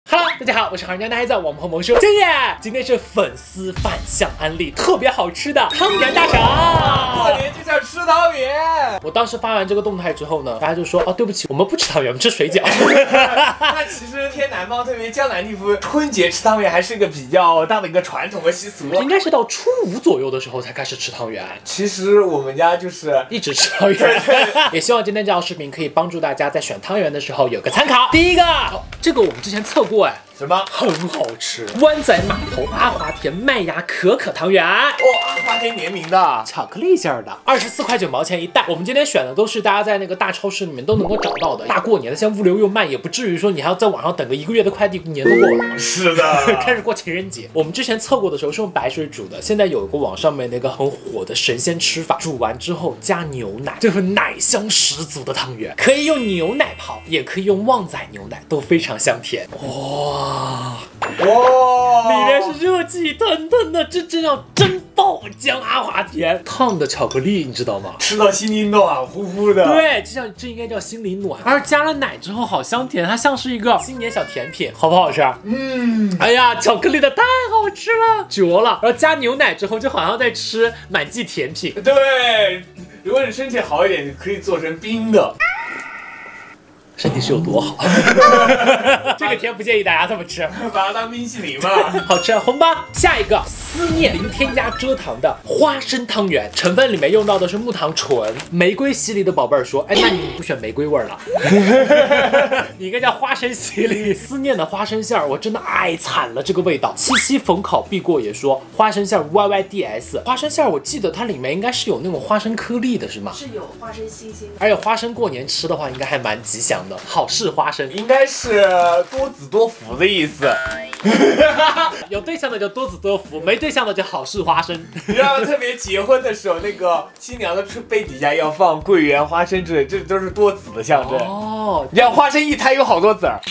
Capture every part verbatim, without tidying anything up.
Hello， 大家好，我是好人家的孩子，我们和萌叔建业。今天是粉丝反向安利特别好吃的汤圆大赏。 过年就想吃汤圆。 我当时发完这个动态之后呢，大家就说哦，对不起，我们不吃汤圆，我们吃水饺。 那其实偏南方，特别江南地区，春节吃汤圆还是一个比较大的一个传统和习俗。 应该是到初五左右的时候才开始吃汤圆。 其实我们家就是一直吃汤圆。也希望今天这条视频可以帮助大家在选汤圆的时候有个参考。第一个，哦、这个我们之前测过哎。 什么？ 很好吃，湾仔码头阿华田麦芽可可汤圆哦， 阿华田联名的， 巧克力馅的，二十四块九毛钱一袋。我们今天选的都是大家在那个大超市里面都能够找到的。大过年的，现在物流又慢，也不至于说你还要在网上等个一个月的快递，年都过了。 是的， 开始过情人节。我们之前测过的时候是用白水煮的，现在有一个网上面那个很火的神仙吃法，煮完之后加牛奶，就是奶香十足的汤圆，可以用牛奶泡，也可以用旺仔牛奶，都非常香甜。哇！哇！里面是热气腾腾的，这真叫真爆浆阿华田烫的巧克力，你知道吗？ 吃到心里暖乎乎的。 对，这叫这应该叫心里暖。而加了奶之后好香甜，它像是一个新年小甜品，好不好吃？ 嗯， 哎呀，巧克力的太好吃了，绝了！然后加牛奶之后，就好像在吃满记甜品。 对，如果你身体好一点，你可以做成冰的。 身体是有多好？这个甜不建议大家这么吃， 把它当冰淇淋嘛。 好吃，红包。下一个思念零添加蔗糖的花生汤圆，成分里面用到的是木糖醇。玫瑰洗礼的宝贝儿说，哎，那你不选玫瑰味儿了？你应该叫花生洗礼。思念的花生馅儿，我真的爱惨了这个味道。七七逢考必过也说花生馅儿 Y Y D S， 花生馅儿我记得它里面应该是有那种花生颗粒的，是吗？ 是有花生星星的， 而且花生过年吃的话，应该还蛮吉祥的。好事花生应该是多子多福的意思。 有对象的就多子多福，没对象的就好事花生。 你知道特别结婚的时候，那个新娘的杯底下要放桂圆、花生之类，这都是多子的象征。哦，你像花生一胎有好多籽儿。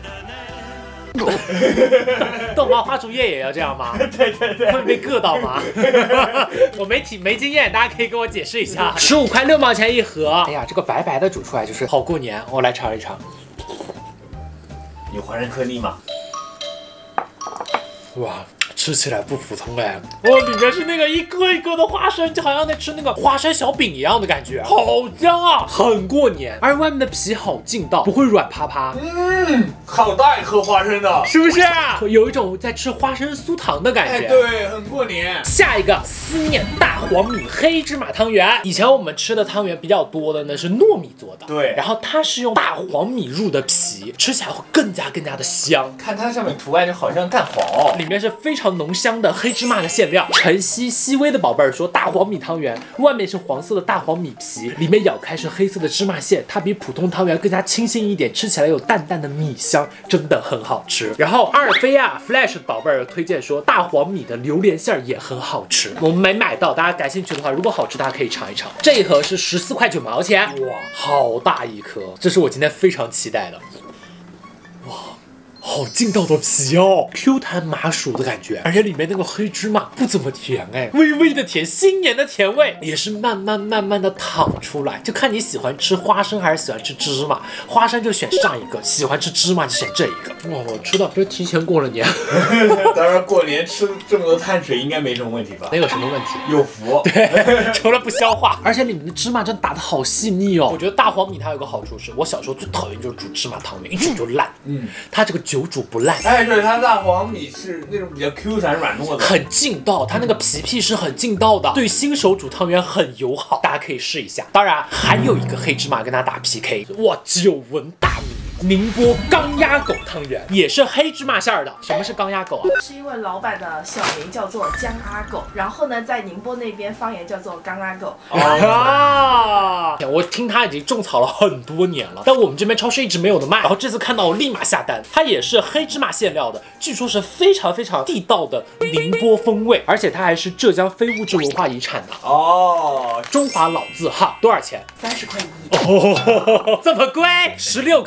豆花花烛夜也要这样吗？ 对对对， 会被硌到吗？我没体没经验，大家可以给我解释一下。十五块六毛钱一盒。哎呀，这个白白的煮出来就是好过年，我来尝一尝。 有花生颗粒吗？ 哇！吃起来不普通哎，哦，里面是那个一颗一颗的花生，就好像在吃那个花生小饼一样的感觉，好香啊，很过年。而外面的皮好劲道，不会软趴趴。 嗯，好大一颗花生的， 是不是啊？有一种在吃花生酥糖的感觉。 哎，对，很过年。 下一个思念大黄米黑芝麻汤圆，以前我们吃的汤圆比较多的呢是糯米做的， 对， 然后它是用大黄米入的皮，吃起来会更加更加的香。 看它上面图案就好像蛋黄， 里面是非常浓香的黑芝麻的馅料。晨曦熹微的宝贝儿说，大黄米汤圆外面是黄色的大黄米皮，里面咬开是黑色的芝麻馅，它比普通汤圆更加清新一点，吃起来有淡淡的米香，真的很好吃。然后阿尔菲亚 Flash 的宝贝儿推荐说，大黄米的榴莲馅也很好吃，我们没买到，大家感兴趣的话，如果好吃大家可以尝一尝。这一盒是十四块九毛钱，哇，好大一颗，这是我今天非常期待的。哇，好劲道的皮哦 ，Q 弹麻薯的感觉，而且里面那个黑芝麻不怎么甜哎，微微的甜，新年的甜味也是慢慢慢慢的淌出来，就看你喜欢吃花生还是喜欢吃芝麻，花生就选上一个，喜欢吃芝麻就选这一个。哇，我吃到就提前过了年。 当然过年吃这么多碳水应该没什么问题吧？ 没有什么问题， 有福。 对，除了不消化，而且里面的芝麻真打得好细腻哦。我觉得大黄米它有个好处是，我小时候最讨厌就是煮芝麻汤圆，一煮就烂。嗯，它这个久煮不烂。 哎，对，它大黄米是那种比较 Q 弹软糯的， 很劲道，它那个皮皮是很劲道的，对新手煮汤圆很友好，大家可以试一下。当然还有一个黑芝麻跟它打 P K， 哇，久闻大名。宁波钢鸭狗汤圆也是黑芝麻馅儿的。什么是钢鸭狗啊？ 是因为老板的小名叫做江阿狗，然后呢，在宁波那边方言叫做钢阿狗。 啊！我听它已经种草了很多年了，但我们这边超市一直没有的卖。然后这次看到我立马下单，它也是黑芝麻馅料的，据说是非常非常地道的宁波风味，而且它还是浙江非物质文化遗产的哦。中华老字号多少钱？ 三十块一。 哦，这么贵，十六颗它。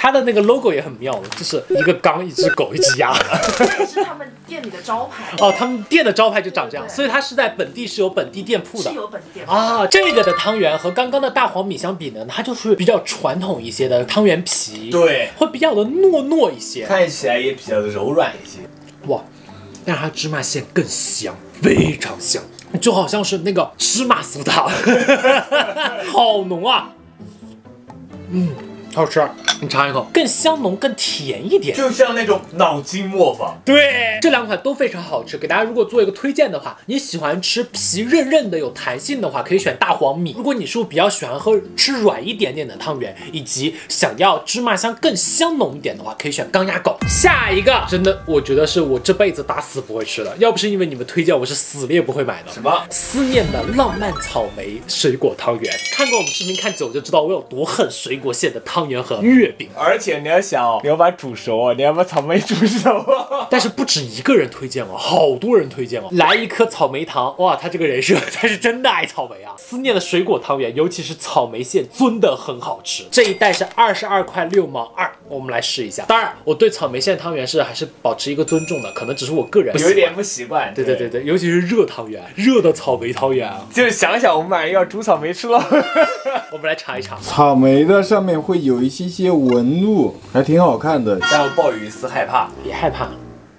它的那个 logo 也很妙的，就是一个缸、一只狗、一只鸭。 这是他们店里的招牌。 哦，他们店的招牌就长这样，所以它是在本地是有本地店铺的。 是有本地店铺啊。这个的汤圆和刚刚的大黄米相比呢，它就是比较传统一些的汤圆皮， 对， 会比较的糯糯一些， 看起来也比较的柔软一些。 哇，但是它芝麻馅更香，非常香，就好像是那个芝麻酥汤，好浓啊！嗯，好吃，你尝一口，更香浓，更甜一点， 就像那种脑筋磨坊。 对，这两款都非常好吃。给大家如果做一个推荐的话，你喜欢吃皮韧韧的、有弹性的话，可以选大黄米。如果你是比较喜欢喝吃软一点点的汤圆，以及想要芝麻香更香浓一点的话，可以选钢鸭狗。下一个，真的，我觉得是我这辈子打死不会吃的，要不是因为你们推荐，我是死了也不会买的。 什么？ 思念的浪漫草莓水果汤圆。看过我们视频看久就知道我有多恨水果馅的汤圆和月饼。 而且你要想哦，你要把它煮熟哦，你要把草莓煮熟哦。 但是不止一个人推荐哦，好多人推荐哦。来一颗草莓糖，哇，他这个人设他是真的爱草莓啊！思念的水果汤圆，尤其是草莓馅，真的很好吃。这一袋是二十二块六毛二，我们来试一下。当然，我对草莓馅汤圆是还是保持一个尊重的，可能只是我个人有一点不习惯。 对对对对，尤其是热汤圆，热的草莓汤圆啊， 就是想想我们马上要煮草莓吃了。 我们来尝一尝。 草莓的上面会有一些些纹路，还挺好看的。 但我抱有一丝害怕， 别害怕。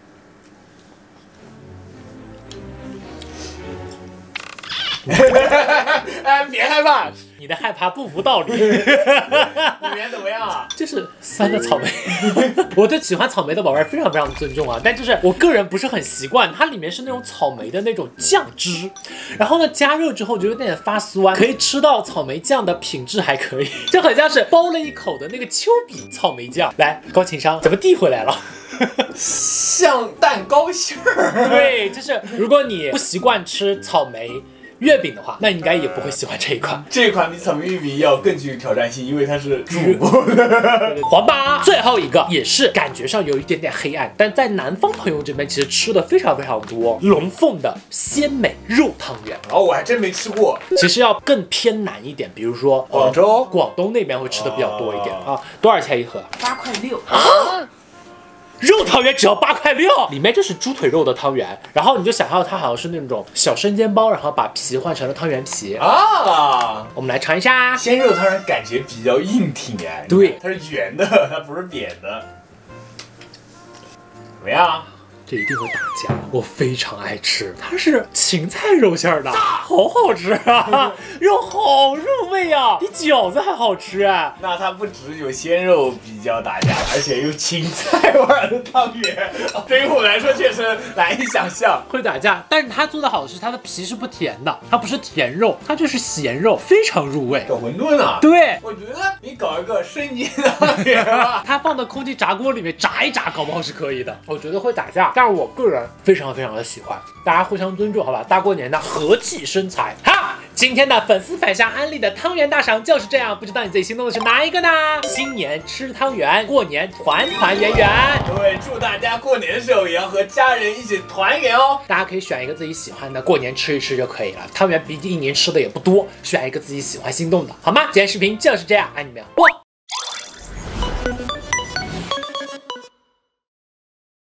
哎，别害怕， 你的害怕不无道理。 里面怎么样啊？ 就是酸的草莓。我对喜欢草莓的宝贝非常非常尊重啊，但就是我个人不是很习惯，它里面是那种草莓的那种酱汁，然后呢加热之后就有点发酸，可以吃到草莓酱的品质还可以，就很像是包了一口的那个丘比草莓酱。来，高情商怎么递回来了？ 像蛋糕馅儿。 对，就是如果你不习惯吃草莓月饼的话，那应该也不会喜欢这一款。 这一款比草莓月饼要更具挑战性，因为它是煮黄吧。最后一个也是感觉上有一点点黑暗，但在南方朋友这边其实吃的非常非常多。龙凤的鲜美肉汤圆， 哦，我还真没吃过。 其实要更偏南一点，比如说广州、 广东那边会吃的比较多一点啊。多少钱一盒？ 八块六啊！肉汤圆只要八块六，里面就是猪腿肉的汤圆，然后你就想象它好像是那种小生煎包，然后把皮换成了汤圆皮啊。 我们来尝一下， 鲜肉汤圆感觉比较硬挺哎， 对， 它是圆的，它不是扁的。怎么样？ 这一定会打架，我非常爱吃，它是芹菜肉馅的，好好吃啊，肉好入味啊，比饺子还好吃啊。 那它不只有鲜肉比较打架，而且有芹菜味的汤圆，对于我来说确实难以想象会打架。但是它做的好是它的皮是不甜的，它不是甜肉，它就是咸肉，非常入味。 搞馄饨啊？ 对， 我觉得你搞一个生煎汤圆吧， 它放到空气炸锅里面炸一炸，搞不好是可以的。我觉得会打架。但是我个人非常非常的喜欢，大家互相尊重，好吧？大过年的和气生财。好，今天的粉丝反向安利的汤圆大赏就是这样，不知道你最心动的是哪一个呢？新年吃汤圆，过年团团圆圆。 对，祝大家过年的时候也要和家人一起团圆哦。 大家可以选一个自己喜欢的，过年吃一吃就可以了。汤圆毕竟一年吃的也不多，选一个自己喜欢心动的，好吗？今天视频就是这样，爱你们，啵。